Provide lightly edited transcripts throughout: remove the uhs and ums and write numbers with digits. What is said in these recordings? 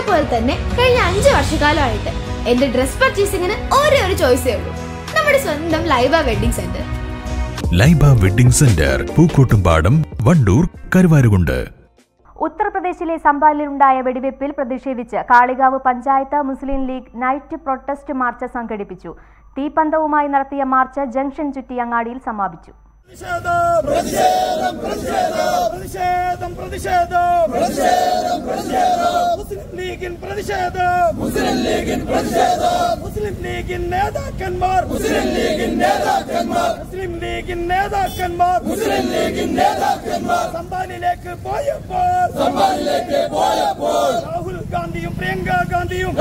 അതേപോലെ തന്നെ കഴിഞ്ഞ 5 വർഷക്കാലമായിട്ട് എന്റെ ഡ്രസ് പർച്ചേസിംഗിന് ഒരേ ഒരു ചോയ്സേ ഉള്ളൂ, നമ്മുടെ സ്വന്തം Laiba wedding centre. Laiba wedding centre, Pookkottumpadam, Vandoor, Karuvarakundu. ഉത്തർപ്രദേശിലെ സംഭാലിലുണ്ടായ വെടിവെപ്പിൽ പ്രതിഷേധിച്ച് Kalikavu panchayat Muslim League night protest march സംഘടിപ്പിച്ചു. തീപ്പന്തവുമായി നടത്തിയ മാർച്ച് ജംഗ്ഷൻ ചുറ്റി അങ്ങാടിയിൽ സമാപിച്ചു. രാഹുൽ ഗാന്ധിയും പ്രിയങ്ക ഗാന്ധിയും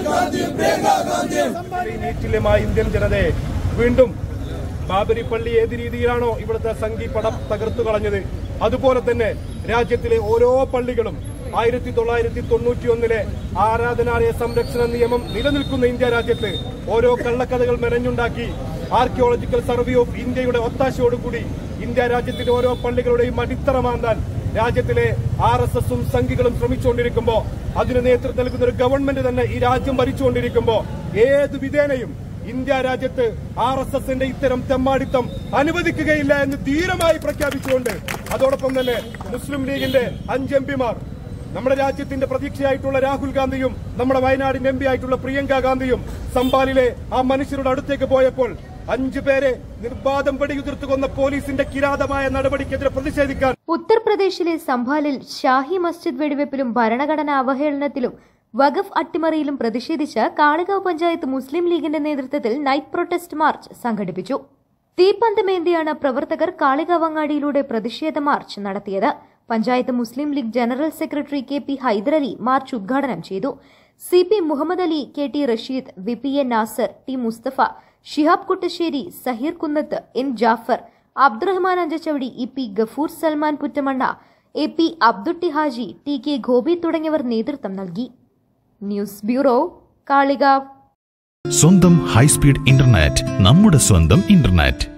ഇന്ത്യൻ ജനതയെ വീണ്ടും ബാബരി പള്ളി ഏത് രീതിയിലാണോ ഇവിടുത്തെ സംഘി പടം തകർത്തു കളഞ്ഞത്, അതുപോലെ തന്നെ രാജ്യത്തിലെ ഓരോ പള്ളികളും 1991 ആരാധനാലയ സംരക്ഷണ നിയമം നിലനിൽക്കുന്ന ഇന്ത്യ രാജ്യത്ത് ഓരോ കള്ളക്കഥകൾ മെനഞ്ഞുണ്ടാക്കി ആർക്കിയോളജിക്കൽ സർവേ ഓഫ് ഇന്ത്യയുടെ ഒത്താശയോടുകൂടി ഇന്ത്യ രാജ്യത്തിലെ ഓരോ പള്ളികളുടെയും അടിത്തറ മാന്താൻ രാജ്യത്തിലെ RSSും സംഘികളും ശ്രമിച്ചുകൊണ്ടിരിക്കുമ്പോൾ, അതിന് നേതൃത്വം നൽകുന്ന ഒരു ഗവൺമെന്റ് തന്നെ ഈ രാജ്യം ഭരിച്ചുകൊണ്ടിരിക്കുമ്പോൾ ഏത് വിധേനയും ഇന്ത്യ രാജ്യത്ത് RSSന്റെ ഇത്തരം തെമ്മാടിത്തം അനുവദിക്കുകയില്ല എന്ന് ധീരമായി പ്രഖ്യാപിച്ചുകൊണ്ട്, അതോടൊപ്പം തന്നെ മുസ്ലിം ലീഗിന്റെ 5 MPമാർ, നമ്മുടെ രാജ്യത്തിന്റെ പ്രതീക്ഷയായിട്ടുള്ള രാഹുൽ ഗാന്ധിയും നമ്മുടെ വയനാടിന്റെ MP ആയിട്ടുള്ള പ്രിയങ്ക ഗാന്ധിയും സംഭാലിലെ ആ മനുഷ്യരുടെ അടുത്തേക്ക് പോയപ്പോൾ 5 പേരെ നിർബാധം വെടിയുതിർത്ത് കൊന്ന പോലീസിന്റെ കിരാതമായ നടപടിക്കെതിരെ പ്രതിഷേധിക്കാൻ ഉത്തർപ്രദേശിലെ സംഭാലിൽ ഷാഹി മസ്ജിദ് വെടിവെപ്പിലും ഭരണഘടനാ അവഹേളനത്തിലും വഖഫ് അട്ടിമറിയിലും പ്രതിഷേധിച്ച് കാളികാവ് പഞ്ചായത്ത് മുസ്ലിം ലീഗിന്റെ നേതൃത്വത്തിൽ നൈറ്റ് പ്രൊട്ടസ്റ്റ് മാർച്ച് സംഘടിപ്പിച്ചു. തീപ്പന്തമേന്തിയാണ് പ്രവർത്തകർ കാളികാവ് അങ്ങാടിയിലൂടെ പ്രതിഷേധ മാർച്ച് നടത്തിയത്. Panchayat Muslim League general secretary KP Hyderali march ഉദ്ഘാടനം ചെയ്തു. CP Muhammad Ali, KT Rasheed, VPA Nasar, T Mustafa, Shihab Kuttassery, Zaheer കുന്നത്ത്, N Jafar, Abdurahman Anchachavadi, EP Gafoor Salman Puttamanna, AP Abdutty Haji, TK Gopi തുടങ്ങിയവർ നേതൃത്വം നൽകി. News bureau, Kalikavu. സ്വന്തം ഹൈസ്പീഡ് ഇന്റർനെറ്റ്, നമ്മുടെ സ്വന്തം ഇന്റർനെറ്റ്.